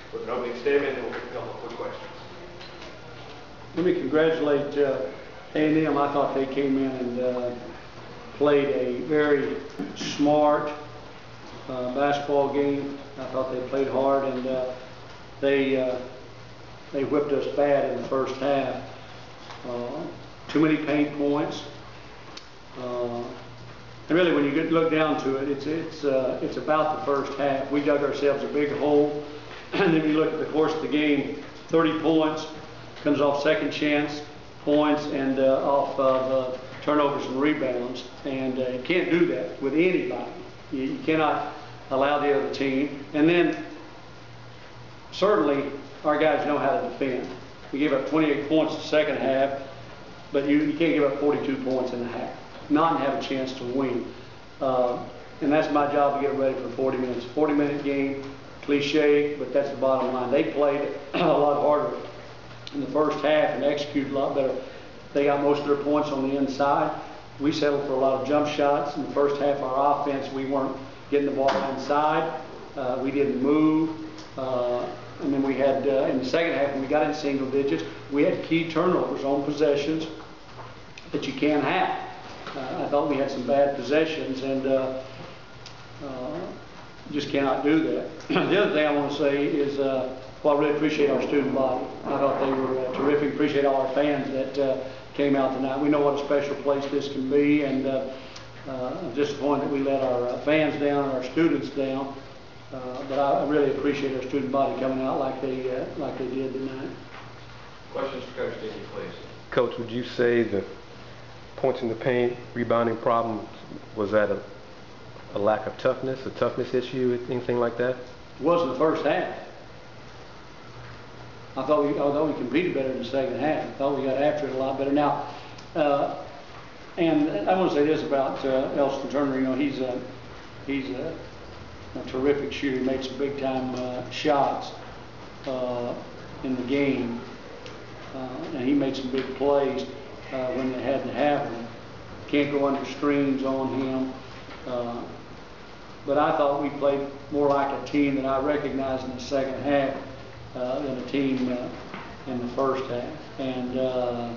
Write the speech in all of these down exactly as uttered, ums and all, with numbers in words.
with an opening statement, and we'll take a couple of quick questions. Let me congratulate uh, A and M. I thought they came in and uh, played a very smart uh, basketball game. I thought they played hard, and uh, they uh, they whipped us bad in the first half. Uh, too many paint points. Uh, and really, when you get look down to it, it's it's uh, it's about the first half. We dug ourselves a big hole, and then you look at the course of the game. thirty points comes off second chance points and uh, off of uh, turnovers and rebounds, and uh, you can't do that with anybody. You, you cannot allow the other team. And then certainly our guys know how to defend. We gave up twenty-eight points in the second half, but you, you can't give up forty-two points in the half, not and have a chance to win. Uh, and that's my job, to get ready for forty minutes. forty minute game, cliche, but that's the bottom line. They played a lot harder in the first half and executed a lot better. They got most of their points on the inside. We settled for a lot of jump shots. In the first half, our offense, we weren't getting the ball inside. Uh, we didn't move. Uh, and then we had, uh, in the second half, when we got in single digits, we had key turnovers on possessions that you can't have. Uh, I thought we had some bad possessions, and uh, uh, just cannot do that. The other thing I want to say is, uh, well, I really appreciate our student body. I thought they were uh, terrific. Appreciate all our fans that uh, came out tonight. We know what a special place this can be, and uh, uh, I'm disappointed that we let our uh, fans down and our students down. Uh, but I, I really appreciate our student body coming out like they uh, like they did tonight. Questions for Coach Dickey, please. Coach, would you say the points in the paint, rebounding problem, was that a, a lack of toughness, a toughness issue, anything like that? It wasn't the first half. I thought we, although we competed better in the second half, I thought we got after it a lot better. Now, uh, and I want to say this about uh, Elston Turner. You know, he's a he's a, a terrific shooter. He made some big time uh, shots uh, in the game, uh, and he made some big plays uh, when they had to have them. Can't go under screens on him. Uh, but I thought we played more like a team that I recognized in the second half. Uh, than a team uh, in the first half, and uh,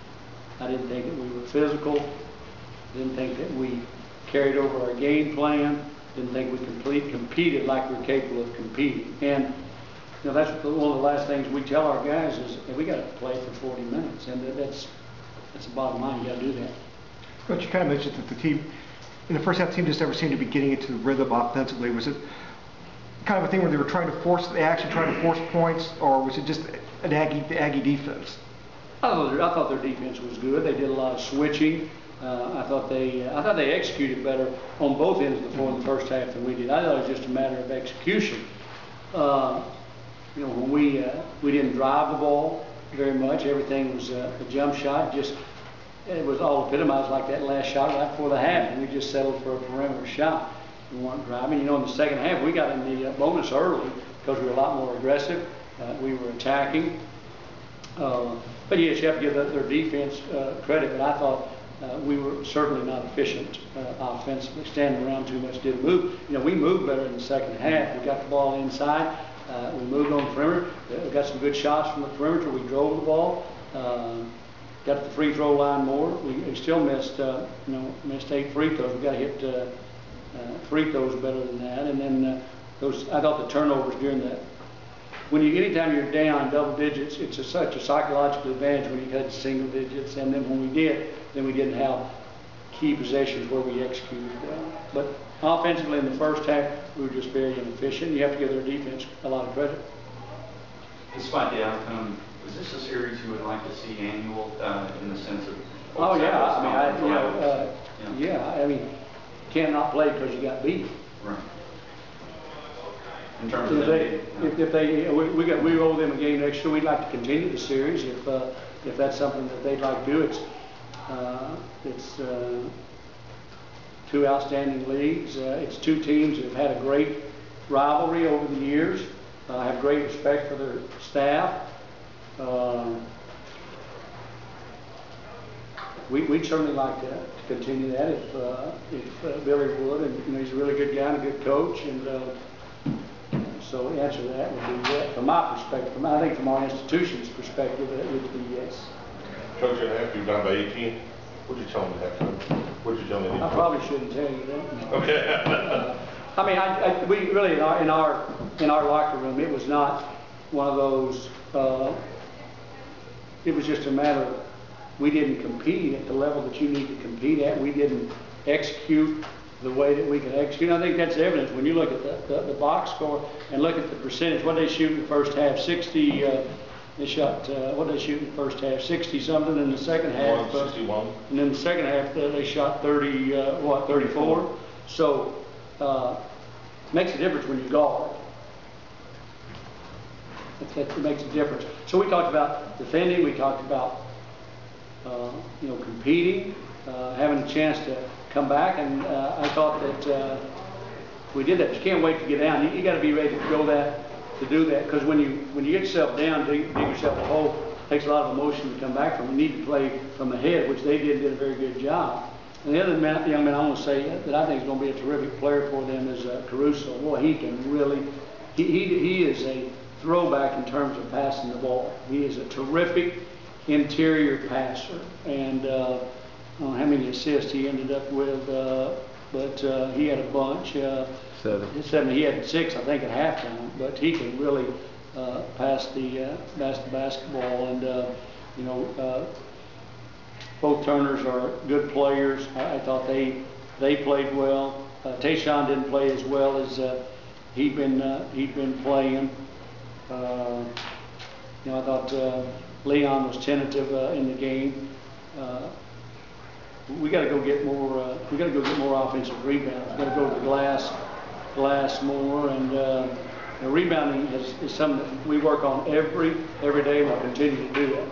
I didn't think that we were physical. Didn't think that we carried over our game plan. Didn't think we complete competed like we're capable of competing. And you know, that's one of the last things we tell our guys is, hey, we got to play for forty minutes, and that's that's the bottom line. You got to do that. But you kind of mentioned that the team in the first half, the team just never seemed to be getting into the rhythm offensively. Was it kind of a thing where they were trying to force, they actually trying to force points, or was it just an Aggie, Aggie defense? I thought, I thought their defense was good. They did a lot of switching. Uh, I thought they, I thought they executed better on both ends of the floor in the first half than we did. I thought it was just a matter of execution. Uh, you know, when we uh, we didn't drive the ball very much. Everything was uh, a jump shot. Just it was all epitomized like that last shot right before the half, and we just settled for a perimeter shot. We weren't driving. You know, in the second half, we got in the uh, bonus early because we were a lot more aggressive. Uh, we were attacking. Uh, but yes, you have to give their defense uh, credit. But I thought uh, we were certainly not efficient uh, offensively, standing around too much, didn't move. You know, we moved better in the second half. We got the ball inside. Uh, we moved on the perimeter. We got some good shots from the perimeter. We drove the ball. Uh, got to the free throw line more. We, we still missed, uh, you know, missed eight free throws. We got to hit. Uh, Uh, free throws better than that, and then uh, those. I thought the turnovers during that. When you, anytime you're down double digits, it's a, such a psychological advantage when you get to single digits. And then when we did, then we didn't have key possessions where we executed well. But offensively in the first half, we were just very inefficient. You have to give their defense a lot of credit. Despite the outcome, was this a series you would like to see annual uh, in the sense of? Oh yeah, I mean, I, you know, uh, yeah. yeah, I mean. Cannot play because you got beat. Right. In terms so of they, yeah. if, if they, we, we got, we owe them a game next year. We'd like to continue the series if, uh, if that's something that they'd like to do. It's, uh, it's uh, two outstanding leagues. Uh, it's two teams that have had a great rivalry over the years. Uh, I have great respect for their staff. Uh, we, we'd certainly like to. Continue that if uh, if uh, Billy would, and you know he's a really good guy and a good coach, and uh, so the answer to that would be yeah, from my perspective, from, I think from our institution's perspective, it would be yes. Coach, at half, you're down by eighteen. What'd you tell them at halftime? What'd you tell them? I probably shouldn't tell you that. Okay. Uh, I mean, I, I, we really, in our, in our, in our locker room, it was not one of those, uh, it was just a matter of, we didn't compete at the level that you need to compete at. We didn't execute the way that we could execute. And I think that's evidence when you look at the, the, the box score and look at the percentage. What they shoot in the first half, sixty, uh, they shot, uh, what they shoot in the first half, sixty something in the second half. one sixty-one. And then the second half, uh, they shot thirty, uh, what, thirty-four? So, uh, it makes a difference when you guard. That, that makes a difference. So we talked about defending, we talked about, uh, you know, competing, uh, having a chance to come back, and uh, I thought that uh, we did that. You can't wait to get down. You, you got to be ready to go that, to do that, because when you when you get yourself down, dig, dig yourself a hole, it takes a lot of emotion to come back from. You need to play from the head, which they did did a very good job. And the other man, young man I want to say that I think is going to be a terrific player for them is uh, Caruso. Boy, he can really, he, he, he is a throwback in terms of passing the ball. He is a terrific interior passer. And uh, I don't know how many assists he ended up with, uh, but uh, he had a bunch. Uh, Seven. Seven. He had six, I think, at halftime. But he can really uh, pass the uh, pass the basketball, and uh, you know. Uh, Both Turners are good players. I, I thought they they played well. Uh, Tayshawn didn't play as well as uh, he'd been uh, he'd been playing. Uh, you know, I thought uh, Leon was tentative uh, in the game. Uh, we got to go get more. Uh, we got to go get more offensive rebounds. We got to go to the glass glass more, and uh, you know, rebounding is, is something that we work on every every day. We'll continue to do that.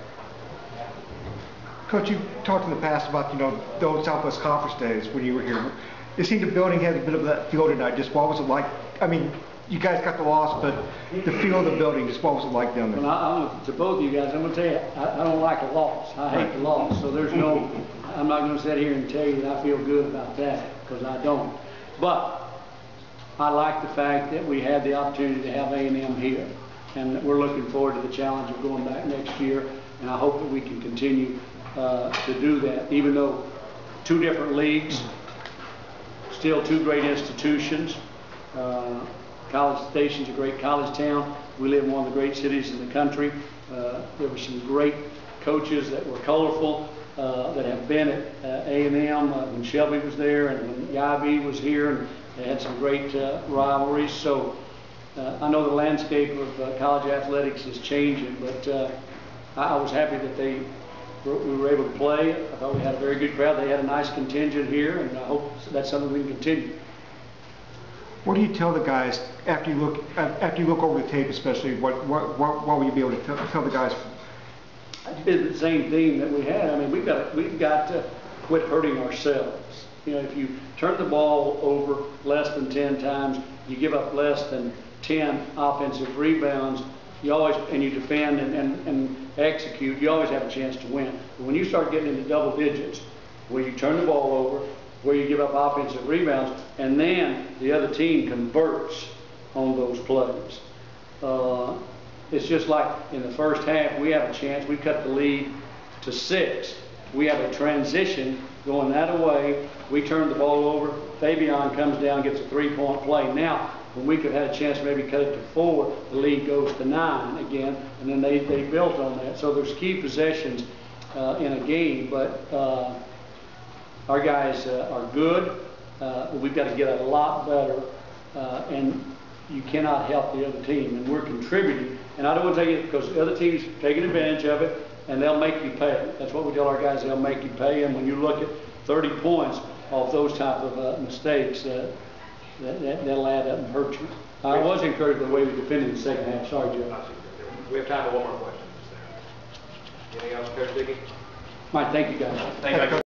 Coach, you talked in the past about, you know, those Southwest Conference days when you were here. It seemed the building had a bit of that feel tonight. Just what was it like? I mean, you guys got the loss, but the feel of the building, just what was it like down there? Well, I, I'm, to both of you guys, I'm going to tell you, I, I don't like a loss. I hate the loss. So there's no, I'm not going to sit here and tell you that I feel good about that, because I don't. But I like the fact that we had the opportunity to have A and M here, and that we're looking forward to the challenge of going back next year, and I hope that we can continue Uh, to do that, even though two different leagues, still two great institutions. Uh, College Station's a great college town. We live in one of the great cities in the country. Uh, there were some great coaches that were colorful uh, that have been at uh, A and M uh, when Shelby was there and when Yabi was here, and they had some great uh, rivalries. So uh, I know the landscape of uh, college athletics is changing, but uh, I, I was happy that they we were able to play. I thought we had a very good crowd. They had a nice contingent here, and I hope that's something we can continue. What do you tell the guys after you look after you look over the tape, especially? What what what, what will you be able to tell, tell the guys? I did the same thing that we had. I mean, we've got we've got to quit hurting ourselves. You know, if you turn the ball over less than ten times, you give up less than ten offensive rebounds. You always, and you defend and, and, and execute, you always have a chance to win. But when you start getting into double digits, where you turn the ball over, where you give up offensive rebounds, and then the other team converts on those plays. Uh, it's just like in the first half, we have a chance. We cut the lead to six. We have a transition going that away. We turn the ball over. Fabian comes down, gets a three-point play. Now, when we could have had a chance to maybe cut it to four, the lead goes to nine again, and then they, they built on that. So there's key possessions uh, in a game, but uh, our guys uh, are good. Uh, we've got to get a lot better, uh, and you cannot help the other team, and we're contributing. And I don't want to tell you, because the other team's taking advantage of it, and they'll make you pay. That's what we tell our guys, they'll make you pay, and when you look at thirty points off those type of uh, mistakes, uh, That, that, that'll add up and hurt you. I was encouraged by the way we defended in the second half. Sorry, Joe. We have time for one more question. Anything else, Coach Dickey? Mike, thank you guys. Thank you.